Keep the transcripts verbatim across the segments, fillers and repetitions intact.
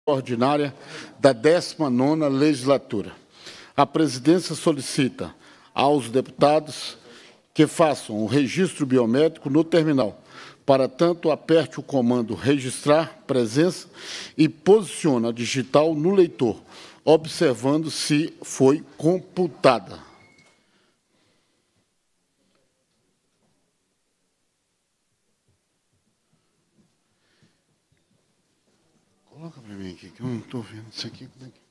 ordinária da décima nona legislatura. A presidência solicita aos deputados que façam o registro biométrico no terminal. Para tanto, aperte o comando registrar presença e posicione a digital no leitor, observando se foi computada. Coloca para mim aqui, que eu não estou vendo isso aqui. Como é que...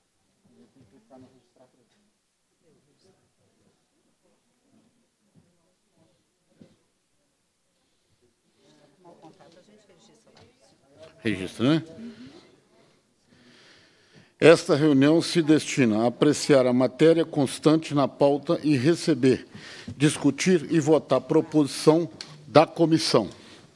Registra, né? Esta reunião se destina a apreciar a matéria constante na pauta e receber, discutir e votar a proposição da comissão.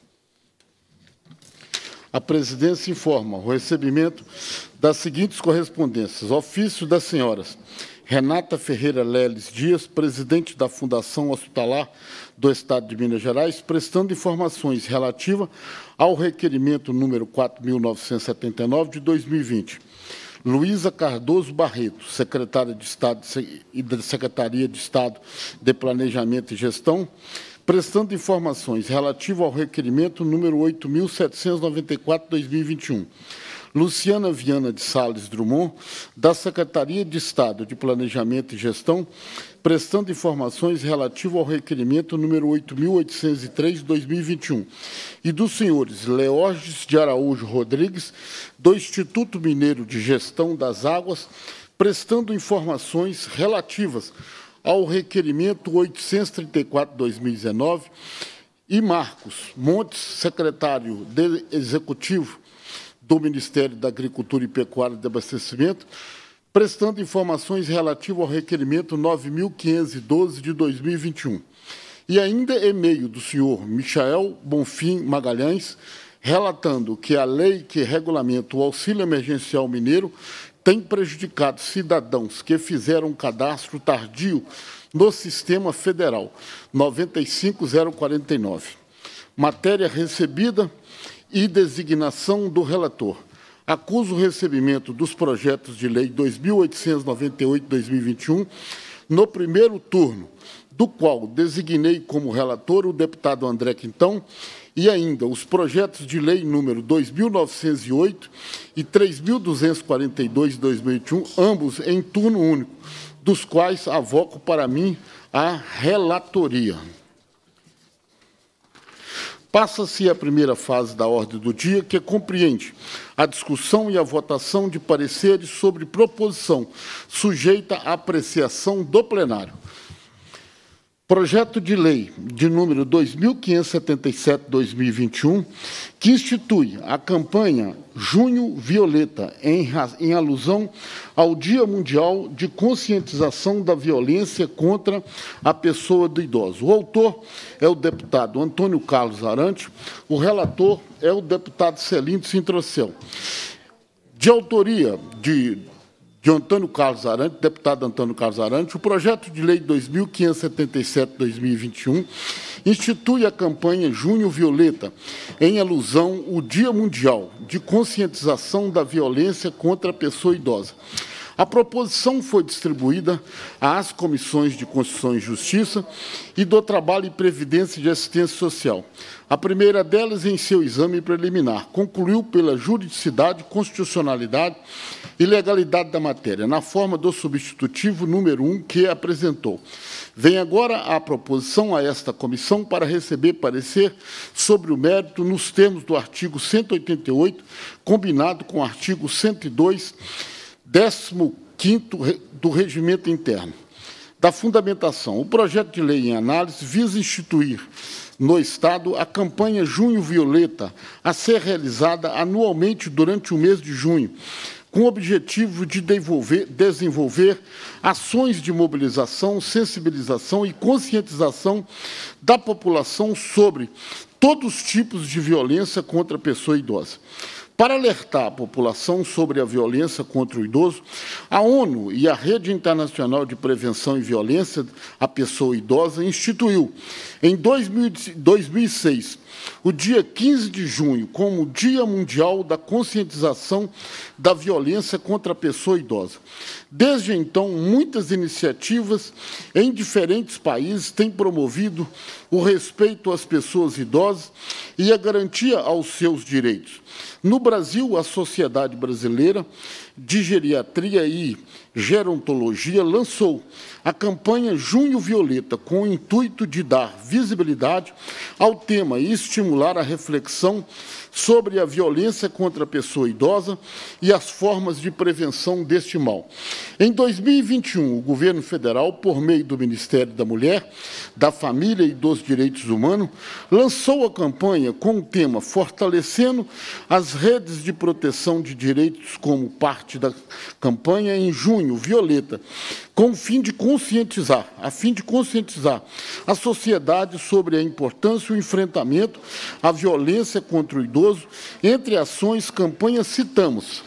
A presidência informa o recebimento das seguintes correspondências. Ofício das senhoras Renata Ferreira Leles Dias, presidente da Fundação Hospitalar do Estado de Minas Gerais, prestando informações relativas ao requerimento número quatro mil novecentos e setenta e nove de dois mil e vinte. Luísa Cardoso Barreto, secretária de Estado e da Secretaria de Estado de Planejamento e Gestão, prestando informações relativas ao requerimento número oito mil setecentos e noventa e quatro de dois mil e vinte e um. Luciana Viana de Sales Drummond, da Secretaria de Estado de Planejamento e Gestão, prestando informações relativas ao requerimento número oito mil oitocentos e três de dois mil e vinte e um, e dos senhores Leorges de Araújo Rodrigues, do Instituto Mineiro de Gestão das Águas, prestando informações relativas ao requerimento oitocentos e trinta e quatro de dois mil e dezenove, e Marcos Montes, secretário de Executivo do Ministério da Agricultura e Pecuária e de Abastecimento, prestando informações relativas ao requerimento nove mil quinhentos e doze de dois mil e vinte e um. E ainda e-mail do senhor Michael Bonfim Magalhães, relatando que a lei que regulamenta o auxílio emergencial mineiro tem prejudicado cidadãos que fizeram um cadastro tardio no Sistema Federal noventa e cinco mil quarenta e nove. Matéria recebida e designação do relator. Acuso o recebimento dos projetos de lei dois mil oitocentos e noventa e oito de dois mil e vinte e um no primeiro turno, do qual designei como relator o deputado André Quintão, e ainda os projetos de lei número dois mil novecentos e oito e três mil duzentos e quarenta e dois de dois mil e vinte e um, ambos em turno único, dos quais avoco para mim a relatoria. Passa-se a primeira fase da ordem do dia, que compreende a discussão e a votação de pareceres sobre proposição sujeita à apreciação do plenário. Projeto de lei de número dois mil quinhentos e setenta e sete de dois mil e vinte e um, que institui a campanha Junho Violeta, em, em alusão ao Dia Mundial de Conscientização da Violência contra a Pessoa do Idoso. O autor é o deputado Antônio Carlos Arantes, o relator é o deputado Celino Sintrocel. De autoria de... de Antônio Carlos Arantes, deputado Antônio Carlos Arantes, o projeto de lei dois mil quinhentos e setenta e sete de dois mil e vinte e um institui a campanha Junho Violeta, em alusão ao Dia Mundial de Conscientização da Violência contra a Pessoa Idosa. A proposição foi distribuída às comissões de Constituição e Justiça e do Trabalho e Previdência e de Assistência Social. A primeira delas, em seu exame preliminar, concluiu pela juridicidade, constitucionalidade e legalidade da matéria, na forma do substitutivo número um que apresentou. Vem agora a proposição a esta comissão para receber parecer sobre o mérito nos termos do artigo cento e oitenta e oito, combinado com o artigo cento e dois, décimo quinto do Regimento Interno. Da fundamentação, o projeto de lei em análise visa instituir no Estado a campanha Junho Violeta, a ser realizada anualmente durante o mês de junho, com o objetivo de desenvolver, desenvolver ações de mobilização, sensibilização e conscientização da população sobre todos os tipos de violência contra a pessoa idosa. Para alertar a população sobre a violência contra o idoso, a ONU e a Rede Internacional de Prevenção e Violência à Pessoa Idosa instituiu, em dois mil e seis, o dia quinze de junho como Dia Mundial da Conscientização da Violência contra a Pessoa Idosa. Desde então, muitas iniciativas em diferentes países têm promovido o respeito às pessoas idosas e a garantia aos seus direitos. No Brasil, a Sociedade Brasileira de Geriatria e Gerontologia lançou a campanha Junho Violeta, com o intuito de dar visibilidade ao tema e estimular a reflexão sobre a violência contra a pessoa idosa e as formas de prevenção deste mal. Em dois mil e vinte e um, o governo federal, por meio do Ministério da Mulher, da Família e dos Direitos Humanos, lançou a campanha com o tema Fortalecendo as redes de proteção de direitos como parte da campanha em Junho Violeta, com o fim de conscientizar, a fim de conscientizar a sociedade sobre a importância e o enfrentamento à violência contra o idoso. Entre ações, campanha citamos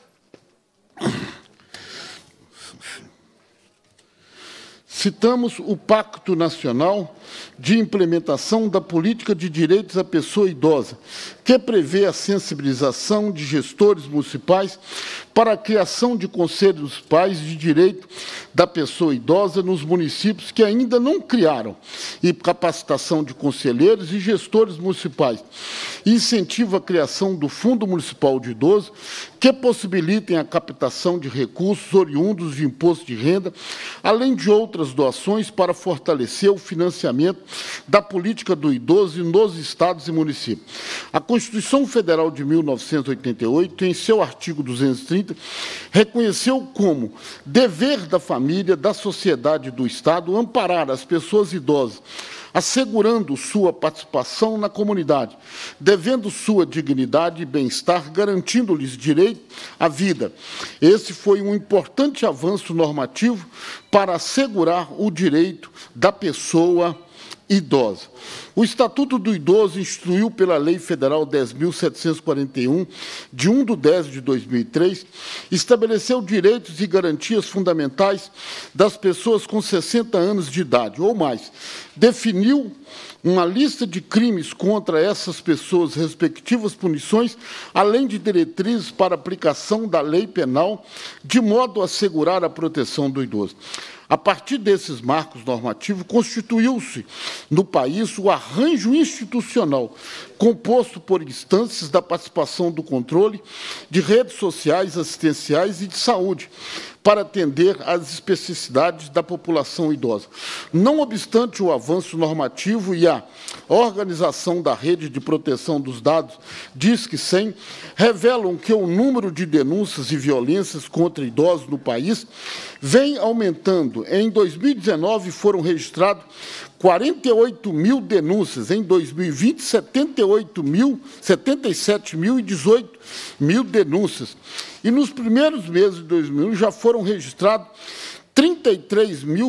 Citamos o Pacto Nacional de Implementação da Política de Direitos à Pessoa Idosa, que prevê a sensibilização de gestores municipais para a criação de conselhos pais de direito da pessoa idosa nos municípios que ainda não criaram, e capacitação de conselheiros e gestores municipais. Incentiva a criação do Fundo Municipal de Idoso, que possibilitem a captação de recursos oriundos de imposto de renda, além de outras doações para fortalecer o financiamento da política do idoso nos estados e municípios. A Constituição Federal de mil novecentos e oitenta e oito, em seu artigo duzentos e trinta, reconheceu como dever da família, da sociedade e do Estado amparar as pessoas idosas, assegurando sua participação na comunidade, devendo sua dignidade e bem-estar, garantindo-lhes direito à vida. Esse foi um importante avanço normativo para assegurar o direito da pessoa idosa. O Estatuto do Idoso, instituiu pela Lei Federal dez mil setecentos e quarenta e um, de um de dez de dois mil e três, estabeleceu direitos e garantias fundamentais das pessoas com sessenta anos de idade ou mais, definiu uma lista de crimes contra essas pessoas, respectivas punições, além de diretrizes para aplicação da lei penal, de modo a assegurar a proteção do idoso. A partir desses marcos normativos, constituiu-se no país o arranjo institucional, composto por instâncias da participação do controle de redes sociais, assistenciais e de saúde, para atender às especificidades da população idosa. Não obstante o avanço normativo e a organização da rede de proteção dos dados, Disque cem, revelam que o número de denúncias e violências contra idosos no país vem aumentando. Em dois mil e dezenove, foram registrados quarenta e oito mil denúncias, em dois mil e vinte, setenta e oito mil, setenta e sete mil e dezoito mil denúncias. E nos primeiros meses de dois mil já foram registrados trinta e três mil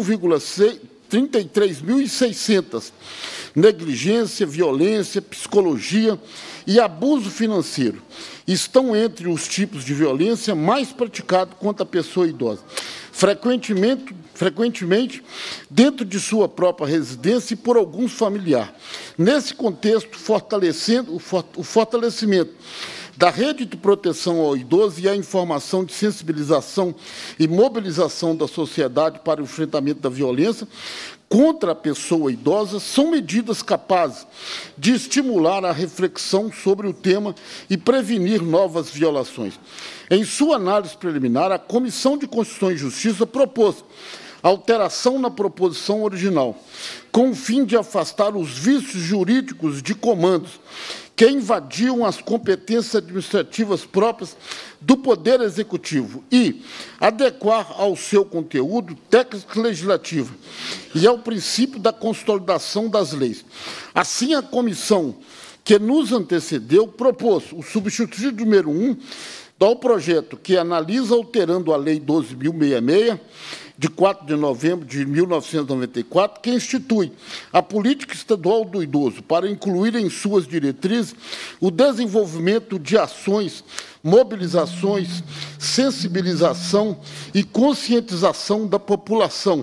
e seiscentas negligência, violência, psicologia e abuso financeiro. Estão entre os tipos de violência mais praticados contra a pessoa idosa. Frequentemente, frequentemente dentro de sua própria residência e por alguns familiares. Nesse contexto, fortalecendo o fortalecimento da rede de proteção ao idoso e a informação de sensibilização e mobilização da sociedade para o enfrentamento da violência contra a pessoa idosa são medidas capazes de estimular a reflexão sobre o tema e prevenir novas violações. Em sua análise preliminar, a Comissão de Constituição e Justiça propôs alteração na proposição original, com o fim de afastar os vícios jurídicos de comandos que invadiam as competências administrativas próprias do Poder Executivo e adequar ao seu conteúdo técnico legislativo e ao princípio da consolidação das leis. Assim, a comissão que nos antecedeu propôs o substitutivo número um ao projeto que analisa alterando a Lei doze mil seiscentos e sessenta e seis de quatro de novembro de mil novecentos e noventa e quatro, que institui a Política Estadual do Idoso para incluir em suas diretrizes o desenvolvimento de ações, mobilizações, sensibilização e conscientização da população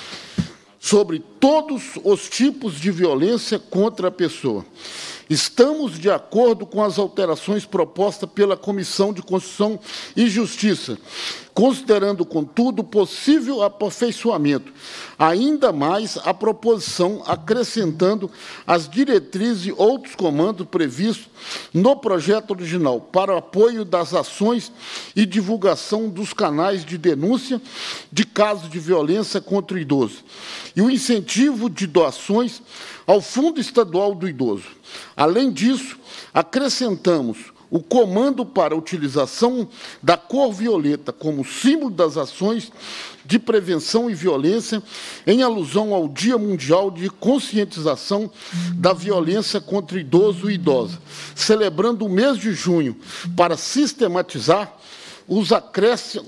sobre todos os tipos de violência contra a pessoa. Estamos de acordo com as alterações propostas pela Comissão de Constituição e Justiça, considerando, contudo, possível aperfeiçoamento, ainda mais a proposição acrescentando as diretrizes e outros comandos previstos no projeto original para o apoio das ações e divulgação dos canais de denúncia de casos de violência contra o idoso e o incentivo de doações ao Fundo Estadual do Idoso. Além disso, acrescentamos o comando para a utilização da cor violeta como símbolo das ações de prevenção e violência, em alusão ao Dia Mundial de Conscientização da Violência contra Idoso e Idosa, celebrando o mês de junho para sistematizar os acréscimos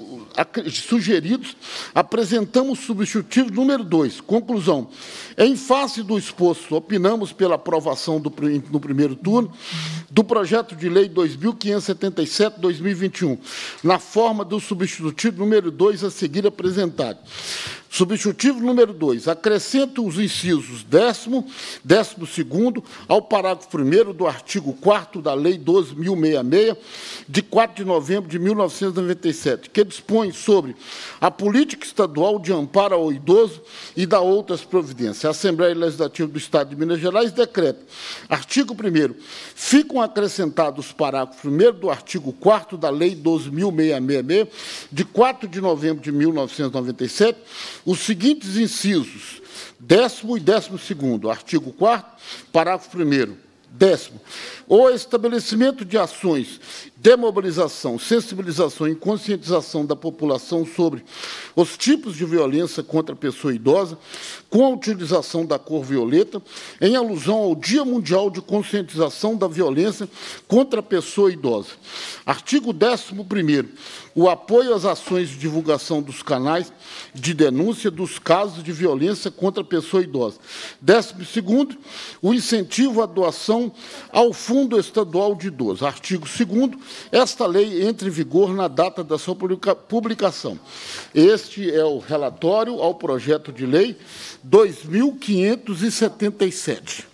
sugeridos, apresentamos o substitutivo número dois. Conclusão. Em face do exposto, opinamos pela aprovação do, no primeiro turno do projeto de lei dois mil quinhentos e setenta e sete, dois mil e vinte e um, na forma do substitutivo número dois a seguir apresentado. Substitutivo número dois, acrescenta os incisos décimo, décimo segundo ao parágrafo primeiro do artigo quarto da Lei doze mil seiscentos e sessenta e seis, de quatro de novembro de mil novecentos e noventa e sete, que dispõe sobre a política estadual de amparo ao idoso e da outras providências. A Assembleia Legislativa do Estado de Minas Gerais decreta. Artigo primeiro. Ficam acrescentados os parágrafos primeiro do artigo quarto da Lei doze mil seiscentos e sessenta e seis, de quatro de novembro de mil novecentos e noventa e sete, os seguintes incisos, décimo e décimo segundo, artigo quarto, parágrafo primeiro. Décimo, o estabelecimento de ações de mobilização, sensibilização e conscientização da população sobre os tipos de violência contra a pessoa idosa, com a utilização da cor violeta, em alusão ao Dia Mundial de Conscientização da Violência contra a Pessoa Idosa. Artigo décimo primeiro. O apoio às ações de divulgação dos canais de denúncia dos casos de violência contra a pessoa idosa. Décimo segundo. O incentivo à doação ao Fundo Estadual de Idosos. Artigo segundo. Esta lei entra em vigor na data da sua publicação. Este é o relatório ao projeto de lei dois mil quinhentos e setenta e sete.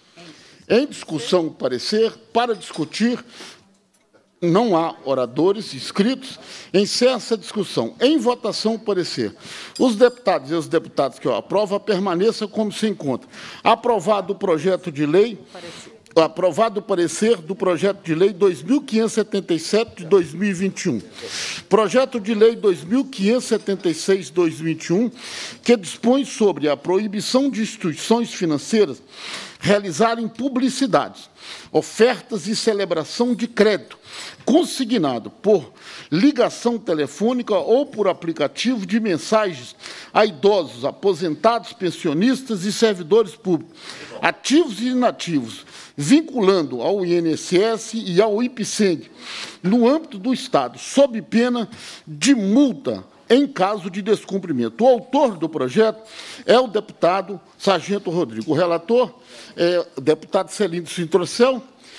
Em discussão, parecer, para discutir, não há oradores inscritos, encerra essa discussão. Em votação, parecer. Os deputados e os deputados que eu aprovo permaneçam como se encontra. Aprovado o projeto de lei... Aprovado o parecer do projeto de lei dois mil quinhentos e setenta e sete de dois mil e vinte e um. Projeto de lei dois mil quinhentos e setenta e seis de dois mil e vinte e um, que dispõe sobre a proibição de instituições financeiras realizarem publicidades, ofertas e celebração de crédito consignado por ligação telefônica ou por aplicativo de mensagens a idosos, aposentados, pensionistas e servidores públicos, ativos e inativos, vinculando ao I N S S e ao I P S E N G, no âmbito do Estado, sob pena de multa em caso de descumprimento. O autor do projeto é o deputado Sargento Rodrigo. O relator é o deputado Celino Sintrocel.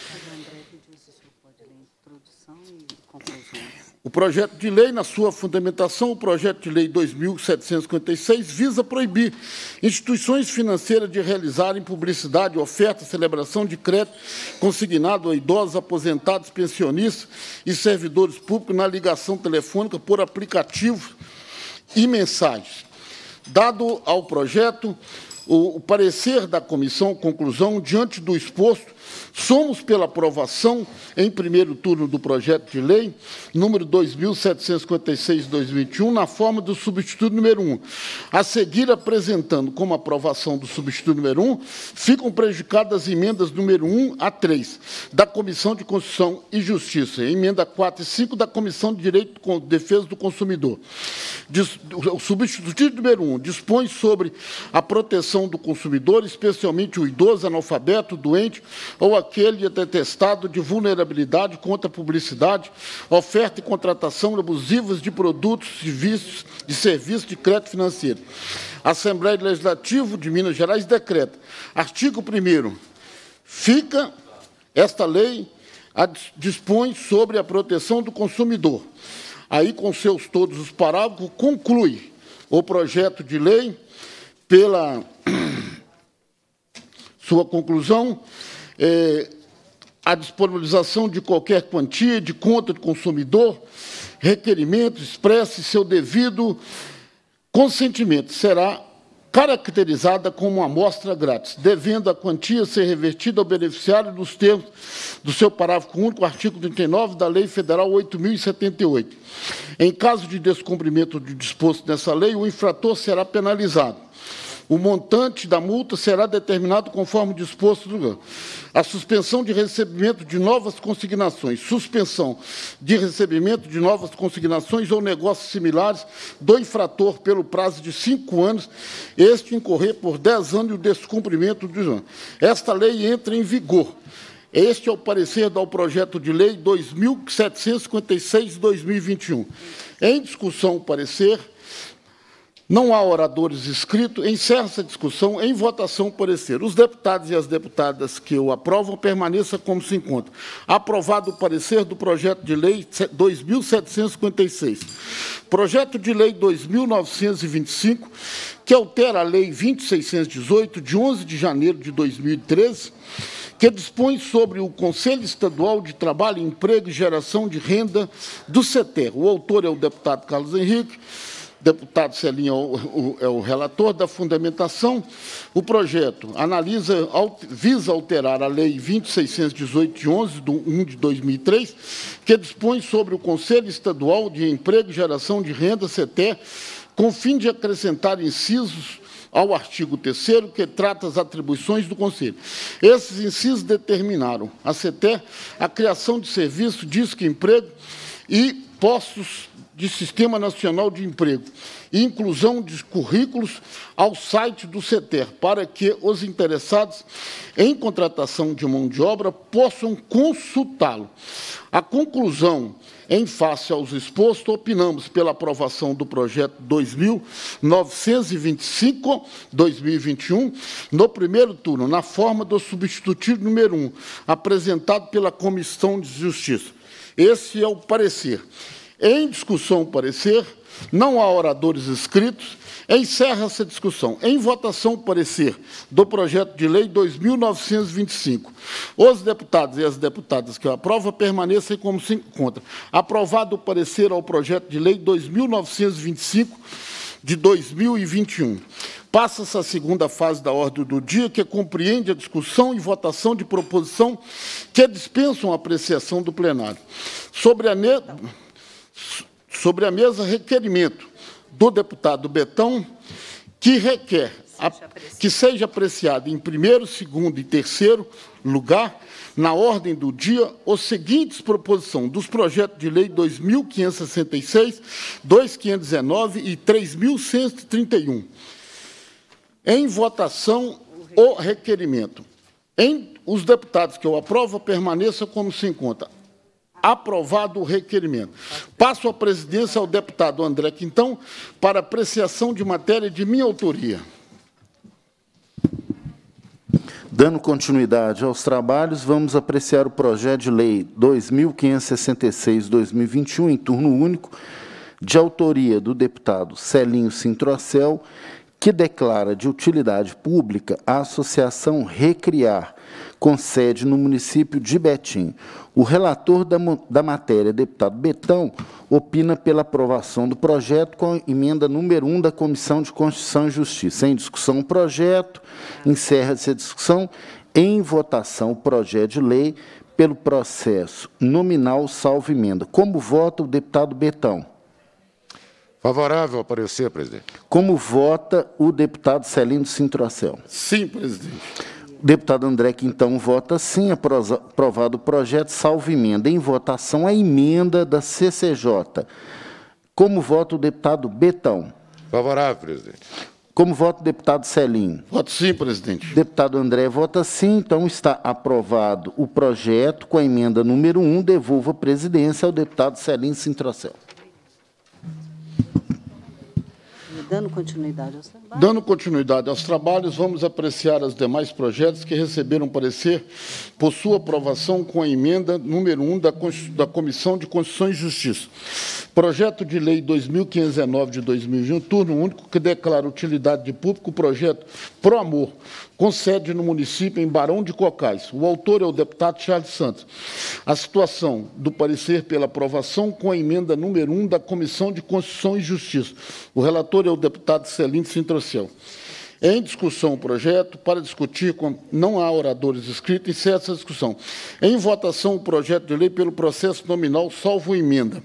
O projeto de lei, na sua fundamentação, o projeto de lei dois mil setecentos e cinquenta e seis visa proibir instituições financeiras de realizarem publicidade, oferta, celebração de crédito consignado a idosos, aposentados, pensionistas e servidores públicos na ligação telefônica por aplicativos e mensagens. Dado ao projeto o, o parecer da comissão, conclusão, diante do exposto, somos pela aprovação, em primeiro turno do projeto de lei, número dois mil setecentos e cinquenta e seis de dois mil e vinte e um, na forma do substituto número um. A seguir, apresentando como aprovação do substituto número um, ficam prejudicadas as emendas número um a três, da Comissão de Constituição e Justiça, emenda quatro e cinco da Comissão de Direito e Defesa do Consumidor. O substituto número um dispõe sobre a proteção do consumidor, especialmente o idoso, analfabeto, doente ou aquele atestado de vulnerabilidade contra a publicidade, oferta e contratação abusivas de produtos, serviços, de serviços de crédito financeiro. A Assembleia Legislativa de Minas Gerais decreta. Artigo primeiro. Fica esta lei a, dispõe sobre a proteção do consumidor. Aí, com seus todos os parágrafos, conclui o projeto de lei pela sua conclusão, é, a disponibilização de qualquer quantia de conta do consumidor, requerimento expresso e seu devido consentimento será caracterizada como uma amostra grátis, devendo a quantia ser revertida ao beneficiário nos termos do seu parágrafo único, artigo trinta e nove da Lei Federal oito mil e setenta e oito. Em caso de descumprimento do disposto nessa lei, o infrator será penalizado. O montante da multa será determinado conforme disposto do... A suspensão de recebimento de novas consignações, suspensão de recebimento de novas consignações ou negócios similares do infrator pelo prazo de cinco anos, este incorrer por dez anos e o descumprimento do ano. Esta lei entra em vigor. Este é o parecer do projeto de lei dois mil setecentos e cinquenta e seis de dois mil e vinte e um. Em discussão, o parecer... Não há oradores inscritos, encerra-se a discussão, em votação, parecer. Os deputados e as deputadas que o aprovam permaneçam como se encontram. Aprovado o parecer do projeto de lei dois mil setecentos e cinquenta e seis. Projeto de lei dois mil novecentos e vinte e cinco, que altera a lei vinte mil seiscentos e dezoito, de onze de janeiro de dois mil e treze, que dispõe sobre o Conselho Estadual de Trabalho, Emprego e Geração de Renda do CETER. O autor é o deputado Carlos Henrique. Deputado Celinho é o relator da fundamentação. O projeto analisa, visa alterar a Lei vinte mil seiscentos e dezoito, de onze de um de dois mil e três, que dispõe sobre o Conselho Estadual de Emprego e Geração de Renda, CETER, com fim de acrescentar incisos ao artigo terceiro, que trata as atribuições do Conselho. Esses incisos determinaram a CETER a criação de serviço, disque emprego e postos de Sistema Nacional de Emprego e inclusão de currículos ao site do CETER, para que os interessados em contratação de mão de obra possam consultá-lo. A conclusão, em face aos expostos, opinamos pela aprovação do projeto dois mil novecentos e vinte e cinco, dois mil e vinte e um, no primeiro turno, na forma do substitutivo número um, apresentado pela Comissão de Justiça. Esse é o parecer. Em discussão, o parecer, não há oradores inscritos, encerra-se a discussão. Em votação, o parecer do projeto de lei dois mil novecentos e vinte e cinco. Os deputados e as deputadas que o aprovam permanecem como se encontram. Aprovado o parecer ao projeto de lei dois mil novecentos e vinte e cinco, de dois mil e vinte e um. Passa-se a segunda fase da ordem do dia, que compreende a discussão e votação de proposição que dispensam a apreciação do plenário. Sobre a... Ne... Sobre a mesa, requerimento do deputado Betão, que requer a, que seja apreciado em primeiro, segundo e terceiro lugar, na ordem do dia, os seguintes proposições dos projetos de lei dois mil quinhentos e sessenta e seis, dois mil quinhentos e dezenove e três mil cento e trinta e um. Em votação, o requerimento. Em, os deputados que o aprovam permaneçam como se encontra. Aprovado o requerimento. Passo a presidência ao deputado André Quintão para apreciação de matéria de minha autoria. Dando continuidade aos trabalhos, vamos apreciar o projeto de lei dois mil quinhentos e sessenta e seis, dois mil e vinte e um, em turno único, de autoria do deputado Celinho Sintrocel, que declara de utilidade pública a Associação Recriar, com sede no município de Betim. O relator da, da matéria, deputado Betão, opina pela aprovação do projeto com a emenda número um da Comissão de Constituição e Justiça. Em discussão o projeto, encerra-se a discussão. Em votação o projeto de lei pelo processo nominal salvo emenda. Como vota o deputado Betão? Favorável ao parecer, presidente. Como vota o deputado Celino Sintrocel? Sim, presidente. O deputado André Quintão vota sim, aprovado o projeto, salvo emenda. Em votação, a emenda da C C J. Como vota o deputado Betão? Favorável, presidente. Como voto, deputado Celim? Voto sim, presidente. Deputado André vota sim, então está aprovado o projeto com a emenda número um. Devolvo a presidência ao deputado Celim Sintrocel. Dando continuidade aos trabalhos. Dando continuidade aos trabalhos, vamos apreciar os demais projetos que receberam parecer por sua aprovação com a emenda número um da, da Comissão de Constituição e Justiça. Projeto de Lei dois mil quinhentos e dezenove de dois mil e vinte, turno único, que declara utilidade de público o projeto Pro Amor, com sede no município em Barão de Cocais. O autor é o deputado Charles Santos. A situação do parecer pela aprovação com a emenda número um da Comissão de Constituição e Justiça. O relator é o deputado Celim Sintrocel. Em discussão o projeto, para discutir, com, não há oradores inscritos, encerra essa discussão. Em votação o projeto de lei pelo processo nominal, salvo emenda.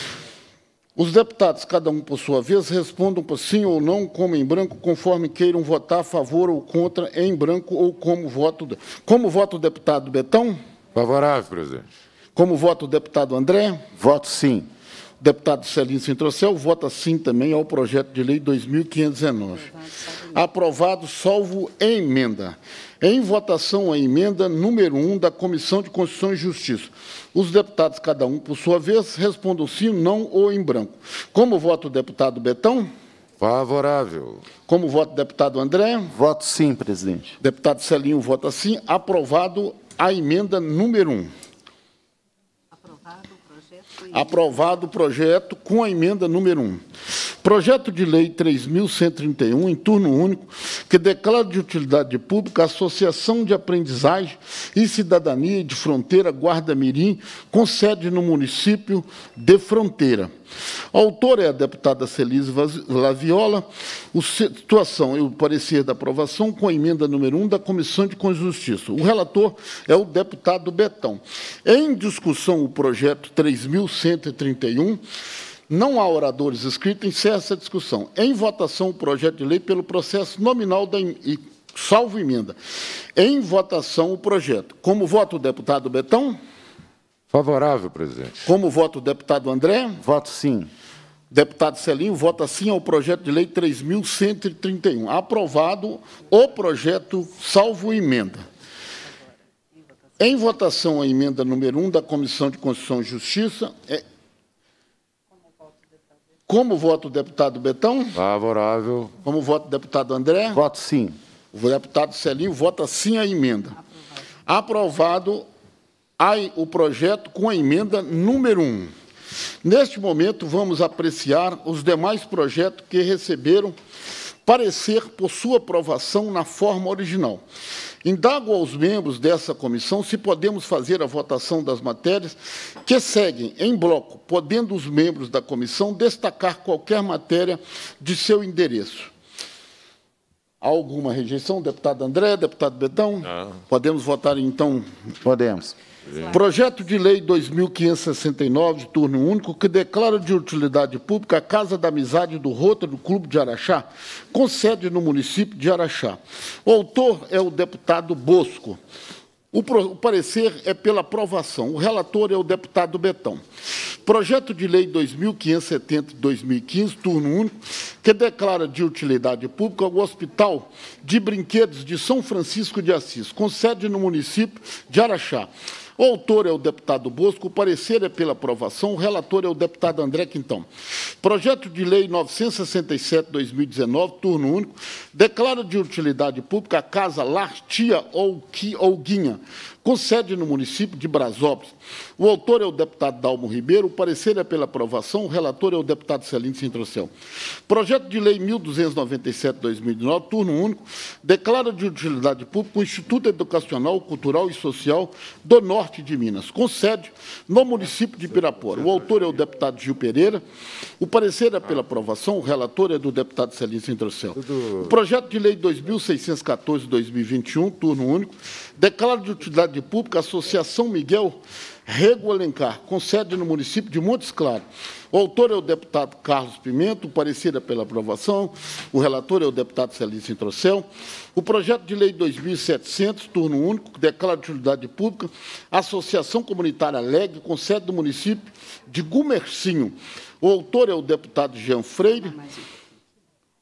Os deputados, cada um por sua vez, respondam por sim ou não, como em branco, conforme queiram votar a favor ou contra, em branco ou como voto. Como voto o deputado Betão? Favorável, presidente. Como voto o deputado André? Voto sim. O deputado Celim Sintrocel vota sim também ao projeto de lei dois mil quinhentos e dezenove. Aprovado, salvo emenda. Em votação a emenda número um da Comissão de Constituição e Justiça. Os deputados, cada um por sua vez, respondam sim, não ou em branco. Como vota o deputado Betão? Favorável. Como vota o deputado André? Voto sim, presidente. Deputado Celinho vota sim. Aprovado a emenda número um. Aprovado o projeto. Aprovado o projeto com a emenda número um. Projeto de Lei três mil cento e trinta e um, em turno único, que declara de utilidade pública a Associação de Aprendizagem e Cidadania de Fronteira Guarda-Mirim, com sede no município de Fronteira. A autora é a deputada Celise Laviola. A situação e o parecer da aprovação com a emenda número um da Comissão de Constituição e Justiça. O relator é o deputado Betão. Em discussão, o projeto três mil cento e trinta e um. Não há oradores inscritos, encerra essa discussão. Em votação, o projeto de lei pelo processo nominal da e salvo emenda. Em votação, o projeto. Como vota o deputado Betão? Favorável, presidente. Como vota o deputado André? Voto sim. Deputado Celinho vota sim ao projeto de lei três mil cento e trinta e um. Aprovado o projeto, salvo emenda. Em votação, a emenda número um da Comissão de Constituição e Justiça. É... Como vota o deputado Betão? Favorável. Como vota o deputado André? Voto sim. O deputado Celinho vota sim a emenda. Aprovado a, o projeto com a emenda número um. Neste momento, vamos apreciar os demais projetos que receberam parecer por sua aprovação na forma original. Indago aos membros dessa comissão se podemos fazer a votação das matérias que seguem em bloco, podendo os membros da comissão destacar qualquer matéria de seu endereço. Há alguma rejeição? Deputado André, deputado Betão? Não. Podemos votar, então? Podemos. Projeto de Lei dois mil quinhentos e sessenta e nove, de turno único, que declara de utilidade pública a Casa da Amizade do Rotary Clube de Araxá, com sede no município de Araxá. O autor é o deputado Bosco. O, pro, o parecer é pela aprovação. O relator é o deputado Betão. Projeto de Lei dois mil quinhentos e setenta, de dois mil e quinze, turno único, que declara de utilidade pública o Hospital de Brinquedos de São Francisco de Assis, com sede no município de Araxá. O autor é o deputado Bosco, o parecer é pela aprovação, o relator é o deputado André Quintão. Projeto de Lei novecentos e sessenta e sete, de dois mil e dezenove, turno único, declara de utilidade pública a Casa Lar Tia Olguinha, com sede no município de Brasópolis. O autor é o deputado Dalmo Ribeiro, o parecer é pela aprovação, o relator é o deputado Celim Sintrocel. Projeto de Lei mil duzentos e noventa e sete, de dois mil e dezenove, turno único, declara de utilidade pública o Instituto Educacional, Cultural e Social do Norte de Minas, com sede no município de Pirapora. O autor é o deputado Gil Pereira, o parecer é pela aprovação, o relator é do deputado Celim Sintrocel. O projeto de Lei dois mil seiscentos e quatorze, de dois mil e vinte e um, turno único, declara de utilidade pública a Associação Miguel Rego Alencar, com sede no município de Montes Claros. O autor é o deputado Carlos Pimenta, o parecer é pela aprovação, o relator é o deputado Celim Sintrocel. O projeto de lei dois mil e setecentos, turno único, que declara de utilidade pública a Associação Comunitária Alegre, com sede no município de Gumercinho. O autor é o deputado Jean Freire.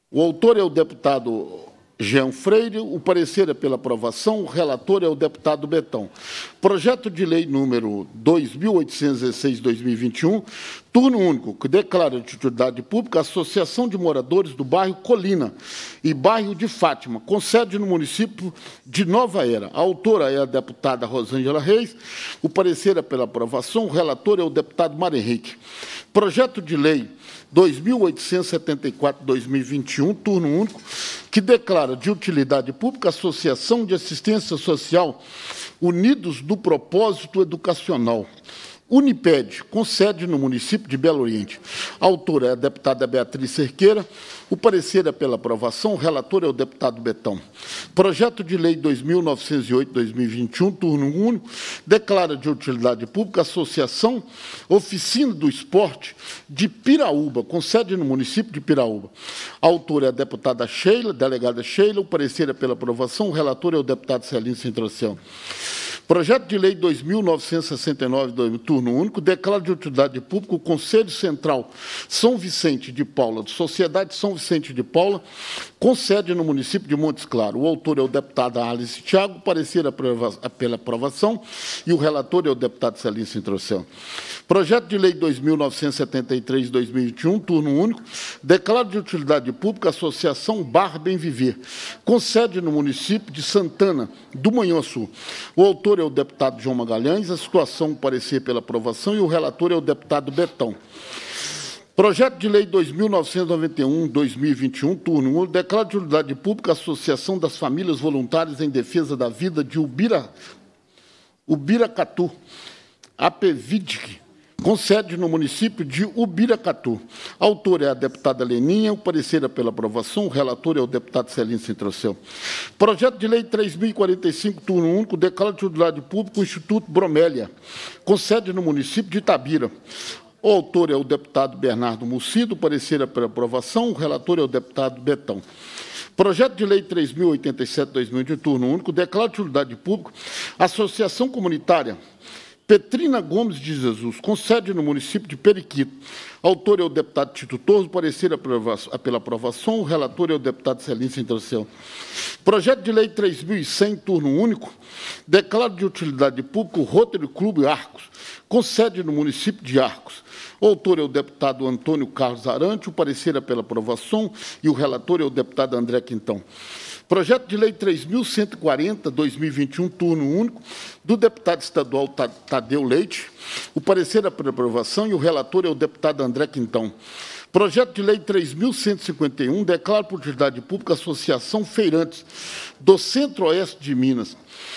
O autor é o deputado Jean Freire, o parecer é pela aprovação, o relator é o deputado Betão. Projeto de lei número dois mil oitocentos e dezesseis, dois mil e vinte e um, turno único, que declara de utilidade pública a Associação de Moradores do Bairro Colina e Bairro de Fátima, com sede no município de Nova Era. A autora é a deputada Rosângela Reis, o parecer é pela aprovação, o relator é o deputado Mário Henrique. Projeto de lei dois mil oitocentos e setenta e quatro, dois mil e vinte e um, turno único, que declara de utilidade pública a Associação de Assistência Social Unidos do Propósito Educacional, Uniped, com sede no município de Belo Oriente. A autora é a deputada Beatriz Cerqueira, o parecer é pela aprovação, o relator é o deputado Betão. Projeto de lei dois mil novecentos e oito, dois mil e vinte e um, turno único, declara de utilidade pública a Associação Oficina do Esporte de Piraúba, com sede no município de Piraúba. A autora é a deputada Sheila, delegada Sheila, o parecer é pela aprovação, o relator é o deputado Celino Centro-Oceano. Projeto de lei dois mil novecentos e sessenta e nove, turno único, declara de utilidade pública o Conselho Central São Vicente de Paula, de Sociedade São Vicente de Paula, com sede no município de Montes Claros. O autor é o deputado Alice Thiago, parecer pela aprovação, e o relator é o deputado Celino Centro-Oceano. Projeto de lei dois mil novecentos e setenta e três, dois mil e vinte e um, turno único, declara de utilidade pública a Associação Bar Bem Viver, com sede no município de Santana do Manhuaçu. O autor é o deputado João Magalhães, a situação parecer pela aprovação, e o relator é o deputado Betão. Projeto de lei dois mil novecentos e noventa e um, dois mil e vinte e um, turno único, declara de utilidade pública a Associação das Famílias Voluntárias em Defesa da Vida de Ubira, Ubiracatu, A P V I D C, com sede no município de Ubiracatu. A autora é a deputada Leninha, o parecer é pela aprovação, o relator é o deputado Celino Centro-Oceano. Projeto de lei três mil e quarenta e cinco, turno único, declara de utilidade pública o Instituto Bromélia, com sede no município de Itabira. O autor é o deputado Bernardo Mucido, o parecer é pela aprovação, o relator é o deputado Betão. Projeto de lei três mil e oitenta e sete, dois mil, de turno único, declara de utilidade pública a Associação Comunitária Petrina Gomes de Jesus, com sede no município de Periquito. Autor é o deputado Tito Torres, o parecer é pela aprovação, o relator é o deputado Celino Centro-Oceano. Projeto de lei três mil e cem, turno único, declara de utilidade pública o Rotary Clube Arcos, com sede no município de Arcos. O autor é o deputado Antônio Carlos Arante, o parecer é pela aprovação, e o relator é o deputado André Quintão. Projeto de lei três mil cento e quarenta, dois mil e vinte e um, turno único, do deputado estadual Tadeu Leite. O parecer é pela aprovação e o relator é o deputado André Quintão. Projeto de lei três mil cento e cinquenta e um, declara por utilidade pública a Associação Feirantes do Centro-Oeste de Minas,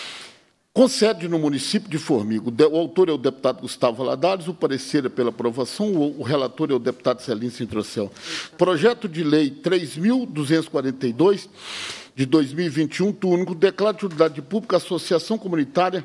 com sede no município de Formiga. O autor é o deputado Gustavo Valadares, o parecer é pela aprovação, o relator é o deputado Celino Centro-Oceano. Projeto de lei três mil duzentos e quarenta e dois, de dois mil e vinte e um, turno único, declara de utilidade pública a Associação Comunitária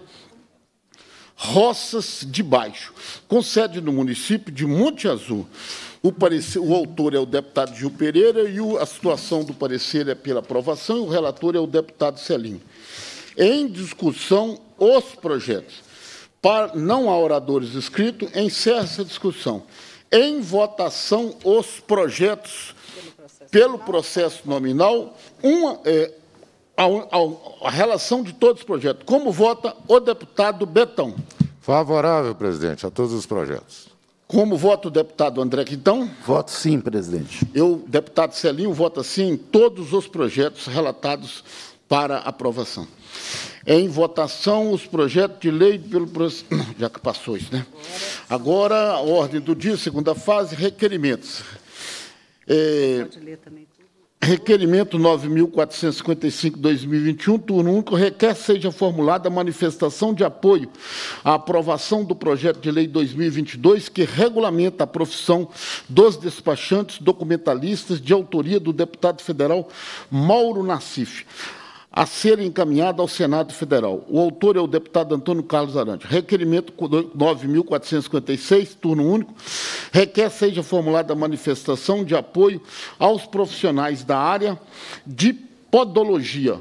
Roças de Baixo, com sede no município de Monte Azul. O, parecer, o autor é o deputado Gil Pereira e o, a situação do parecer é pela aprovação, e o relator é o deputado Celino. Em discussão, os projetos. Para, não há oradores inscritos, encerra essa discussão. Em votação, os projetos, pelo processo nominal, uma, é, a, a, a relação de todos os projetos. Como vota o deputado Betão? Favorável, presidente, a todos os projetos. Como vota o deputado André Quintão? Voto sim, presidente. Eu, deputado Celinho, voto sim em todos os projetos relatados para aprovação. Em votação, os projetos de lei pelo... Já que passou isso, né? Agora, a ordem do dia, segunda fase, requerimentos. É, Pode ler também tudo. Requerimento nove mil quatrocentos e cinquenta e cinco, dois mil e vinte e um, turno único, requer seja formulada a manifestação de apoio à aprovação do projeto de lei dois mil e vinte e dois, que regulamenta a profissão dos despachantes documentalistas, de autoria do deputado federal Mauro Nassif, a ser encaminhada ao Senado Federal. O autor é o deputado Antônio Carlos Arante. Requerimento nove mil quatrocentos e cinquenta e seis, turno único, requer seja formulada a manifestação de apoio aos profissionais da área de podologia,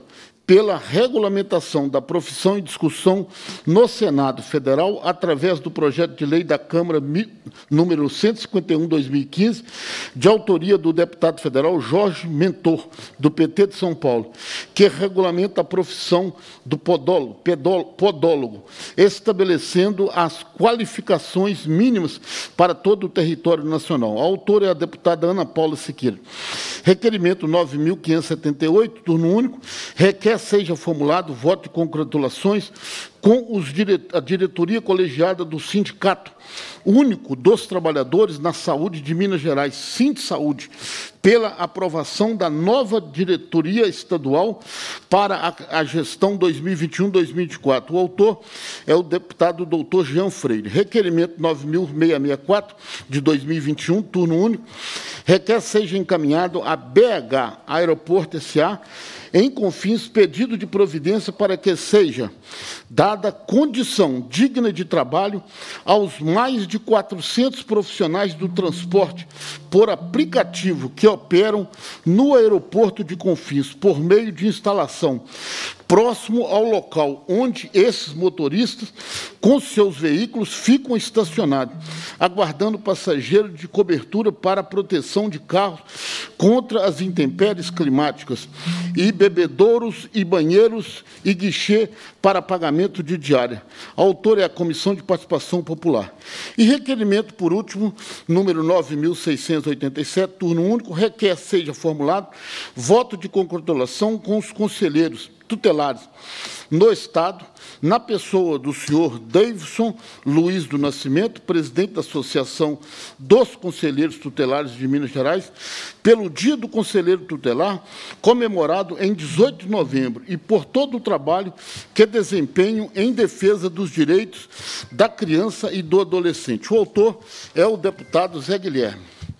pela regulamentação da profissão em discussão no Senado Federal, através do projeto de lei da Câmara número cento e cinquenta e um, dois mil e quinze, de autoria do deputado federal Jorge Mentor, do P T de São Paulo, que regulamenta a profissão do podólogo, pedólogo, podólogo, estabelecendo as qualificações mínimas para todo o território nacional. A autora é a deputada Ana Paula Siqueira. Requerimento nove mil quinhentos e setenta e oito, turno único, requer seja formulado voto de congratulações com os dire... a diretoria colegiada do Sindicato Único dos Trabalhadores na Saúde de Minas Gerais, Sindsaúde, pela aprovação da nova diretoria estadual para a, a gestão dois mil e vinte e um, dois mil e vinte e quatro. O autor é o deputado doutor Jean Freire. Requerimento nove mil seiscentos e sessenta e quatro, de dois mil e vinte e um, turno único, requer seja encaminhado a B H Aeroporto S A, em Confins, pedido de providência para que seja dada condição digna de trabalho aos mais de quatrocentos profissionais do transporte por aplicativo que operam no aeroporto de Confins, por meio de instalação próximo ao local onde esses motoristas, com seus veículos, ficam estacionados, aguardando passageiro de cobertura para a proteção de carros contra as intempéries climáticas, e bebedouros e banheiros e guichê para pagamento de diária. A autora é a Comissão de Participação Popular. E requerimento, por último, número nove mil seiscentos e oitenta e sete, turno único, requer seja formulado voto de congratulação com os conselheiros tutelares no Estado, na pessoa do senhor Davidson Luiz do Nascimento, presidente da Associação dos Conselheiros Tutelares de Minas Gerais, pelo Dia do Conselheiro Tutelar, comemorado em dezoito de novembro, e por todo o trabalho que desempenham em defesa dos direitos da criança e do adolescente. O autor é o deputado Zé Guilherme.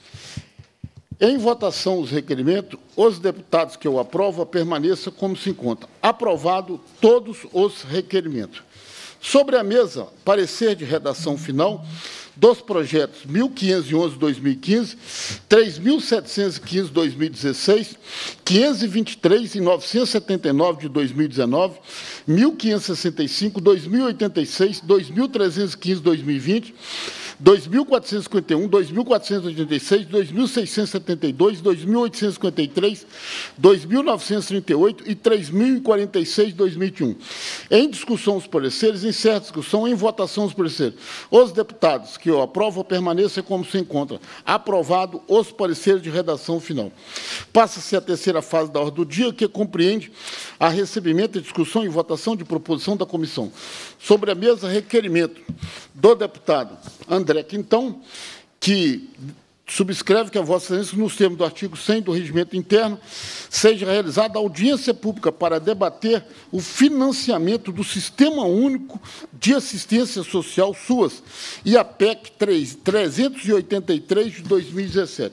Em votação os requerimentos, os deputados que eu aprovo permaneçam como se encontra. Aprovado todos os requerimentos. Sobre a mesa, parecer de redação final dos projetos mil quinhentos e onze, dois mil e quinze, três mil setecentos e quinze, dois mil e dezesseis, quinhentos e vinte e três e novecentos e setenta e nove, de dois mil e dezenove, mil quinhentos e sessenta e cinco, dois mil e oitenta e seis, dois mil trezentos e quinze, dois mil e vinte, dois mil quatrocentos e cinquenta e um, dois mil quatrocentos e oitenta e seis, dois mil seiscentos e setenta e dois, dois mil oitocentos e cinquenta e três, dois mil novecentos e trinta e oito e três mil e quarenta e seis, dois mil e vinte e um. Em discussão os pareceres, em certa discussão, em votação os pareceres. Os deputados que eu aprovo permaneçam como se encontra. Aprovado os pareceres de redação final. Passa-se a terceira fase da ordem do dia, que compreende a recebimento, discussão e votação de proposição da comissão. Sobre a mesa, requerimento do deputado André Quintão, que subscreve que a Vossa Excelência, nos termos do artigo cem do Regimento Interno, seja realizada audiência pública para debater o financiamento do Sistema Único de Assistência Social, SUAS, e a P E C trezentos e oitenta e três, de dois mil e dezessete.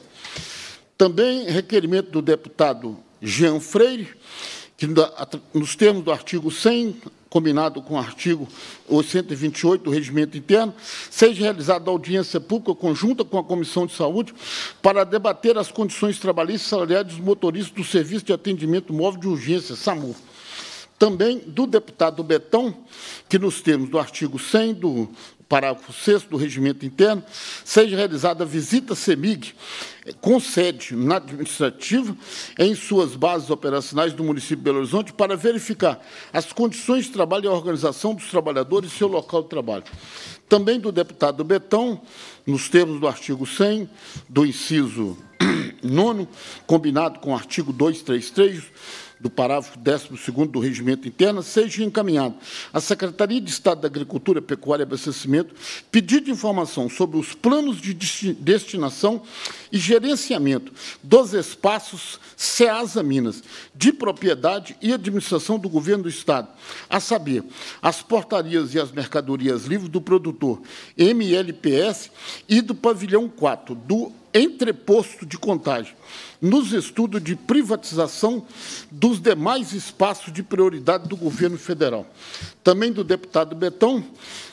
Também requerimento do deputado Jean Freire, que, nos termos do artigo cem, combinado com o artigo cento e vinte e oito do Regimento Interno, seja realizada audiência pública conjunta com a Comissão de Saúde para debater as condições trabalhistas e salariais dos motoristas do Serviço de Atendimento Móvel de Urgência, SAMU. Também do deputado Betão, que, nos termos do artigo cem do parágrafo sexto do Regimento Interno, seja realizada a visita CEMIG com sede na administrativa em suas bases operacionais do município de Belo Horizonte para verificar as condições de trabalho e a organização dos trabalhadores e seu local de trabalho. Também do deputado Betão, nos termos do artigo cem, do inciso nono, combinado com o artigo duzentos e trinta e três, do parágrafo décimo segundo do Regimento Interno, seja encaminhado à Secretaria de Estado da Agricultura, Pecuária e Abastecimento pedido de informação sobre os planos de destinação e gerenciamento dos espaços SEASA Minas, de propriedade e administração do Governo do Estado, a saber, as portarias e as mercadorias livres do produtor M L P S e do pavilhão quatro, do entreposto de Contagem, nos estudos de privatização dos demais espaços de prioridade do governo federal. Também do deputado Betão,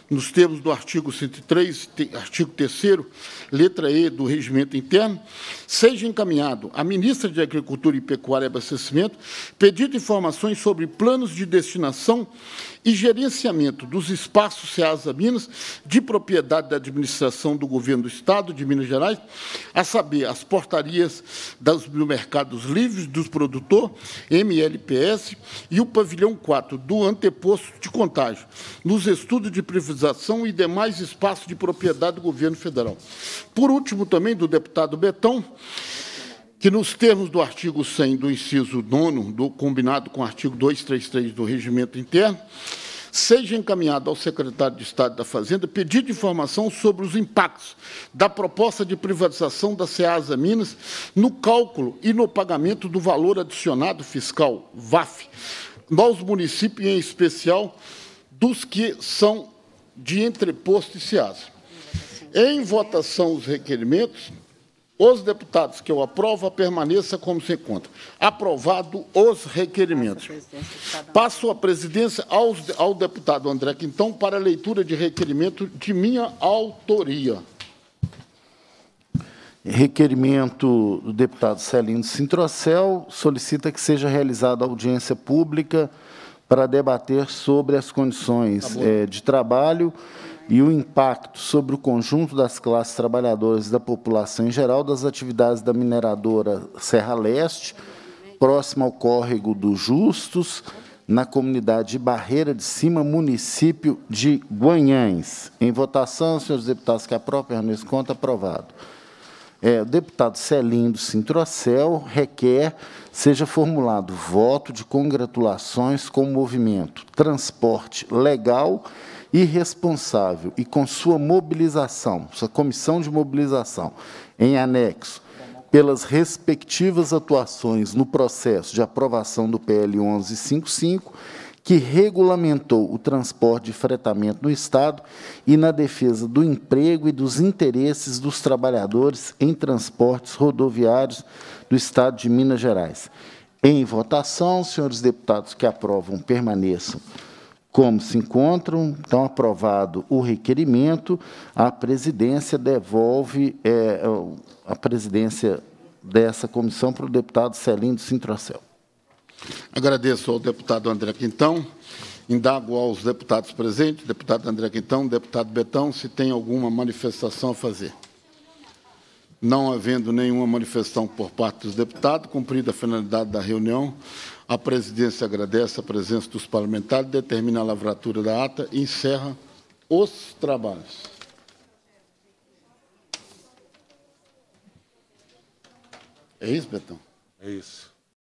nos termos do artigo cento e três, artigo terceiro, letra E do Regimento Interno, seja encaminhado à ministra de Agricultura e Pecuária e Abastecimento pedido de informações sobre planos de destinação e gerenciamento dos espaços Ceasa Minas de propriedade da administração do Governo do Estado de Minas Gerais, a saber, as portarias dos mercados livres dos produtores, M L P S, e o pavilhão quatro do anteposto de Contagem, nos estudos de privatização e demais espaços de propriedade do Governo Federal. Por último, também, do deputado Betão, que, nos termos do artigo cem do inciso nono, do, combinado com o artigo duzentos e trinta e três do Regimento Interno, seja encaminhado ao secretário de Estado da Fazenda pedido de informação sobre os impactos da proposta de privatização da Ceasa Minas no cálculo e no pagamento do valor adicionado fiscal, V A F, nos municípios, em especial dos que são de entreposto e Ceasa. Em votação os requerimentos, os deputados que eu aprovo, permaneça como se encontra. Aprovado os requerimentos. Passo a presidência aos, ao deputado André Quintão para a leitura de requerimento de minha autoria. Requerimento do deputado Celino Sintrocel solicita que seja realizada audiência pública para debater sobre as condições tá eh, de trabalho e o impacto sobre o conjunto das classes trabalhadoras e da população em geral das atividades da mineradora Serra Leste, próxima ao córrego dos Justos, na comunidade de Barreira de Cima, município de Guanhães. Em votação, senhores deputados que aprovam, permaneçam conta, aprovado. É, o deputado Celindo Sintrocel requer seja formulado voto de congratulações com o movimento Transporte Legal e Responsável e com sua mobilização, sua comissão de mobilização, em anexo, pelas respectivas atuações no processo de aprovação do P L onze cinquenta e cinco, que regulamentou o transporte de fretamento no Estado e na defesa do emprego e dos interesses dos trabalhadores em transportes rodoviários do Estado de Minas Gerais. Em votação, senhores deputados que aprovam, permaneçam como se encontram. Então, aprovado o requerimento, a presidência devolve é, a presidência dessa comissão para o deputado Celindo Sintrocel. Agradeço ao deputado André Quintão. Indago aos deputados presentes, deputado André Quintão, deputado Betão, se tem alguma manifestação a fazer. Não havendo nenhuma manifestação por parte dos deputados, cumprida a finalidade da reunião, a presidência agradece a presença dos parlamentares, determina a lavratura da ata e encerra os trabalhos. É isso, Betão? É isso.